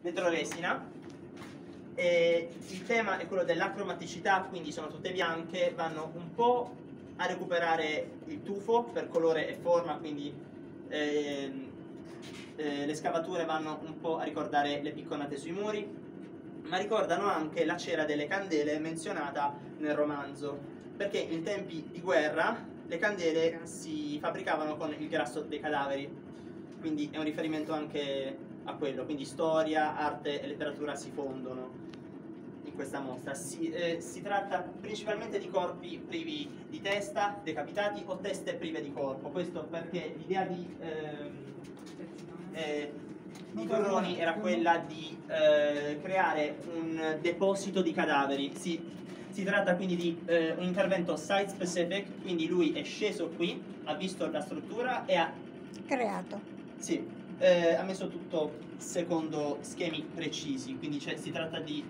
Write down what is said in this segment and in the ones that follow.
vetroresina, e il tema è quello dell'acromaticità, quindi sono tutte bianche, vanno un po' a recuperare il tufo per colore e forma, quindi le scavature vanno un po' a ricordare le picconate sui muri, ma ricordano anche la cera delle candele menzionata nel romanzo, perché in tempi di guerra le candele si fabbricavano con il grasso dei cadaveri, quindi è un riferimento anche a quello, quindi storia, arte e letteratura si fondono in questa mostra. Si tratta principalmente di corpi privi di testa, decapitati, o teste prive di corpo. Questo perché l'idea di Torroni era quella di creare un deposito di cadaveri. Si tratta quindi di un intervento site specific, quindi lui è sceso qui, ha visto la struttura e ha creato. Sì, ha messo tutto secondo schemi precisi, quindi si tratta di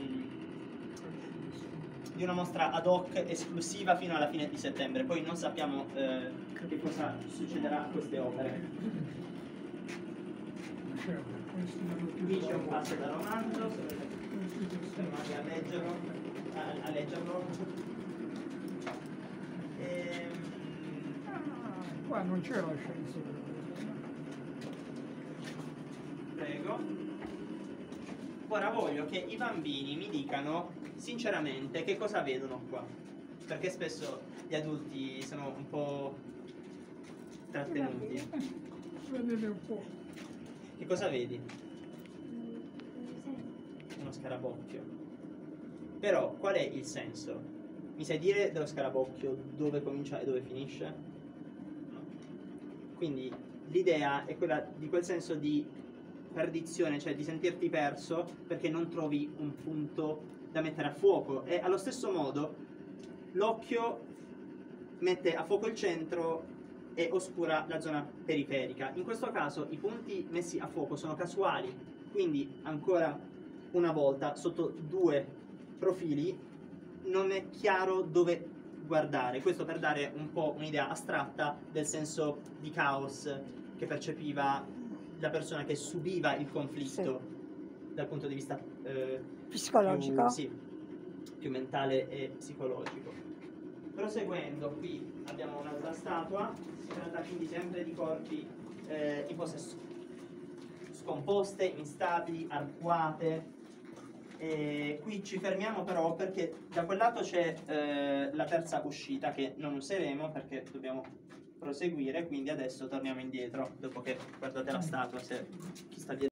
una mostra ad hoc esclusiva fino alla fine di settembre, poi non sappiamo che cosa succederà a queste opere. Qui c'è un passo da romanzo, se volete fermate a leggerlo. Qua non c'è la scienza. Prego. Ora voglio che i bambini mi dicano sinceramente che cosa vedono qua, perché spesso gli adulti sono un po' trattenuti. Vedete un po'. Che cosa vedi? Uno scarabocchio. Però qual è il senso? Mi sai dire dello scarabocchio dove comincia e dove finisce? No. Quindi l'idea è quella di quel senso di perdizione, cioè di sentirti perso perché non trovi un punto da mettere a fuoco, e allo stesso modo l'occhio mette a fuoco il centro e oscura la zona periferica. In questo caso i punti messi a fuoco sono casuali, quindi ancora una volta sotto due profili non è chiaro dove guardare, questo per dare un po' un'idea astratta del senso di caos che percepiva la persona che subiva il conflitto, sì, dal punto di vista psicologico, più mentale e psicologico. Proseguendo, qui abbiamo un'altra statua, si tratta quindi sempre di corpi in pose scomposte, instabili, arcuate. Qui ci fermiamo però perché da quel lato c'è la terza uscita che non useremo perché dobbiamo proseguire, quindi adesso torniamo indietro dopo che guardate la statua, se chi sta dietro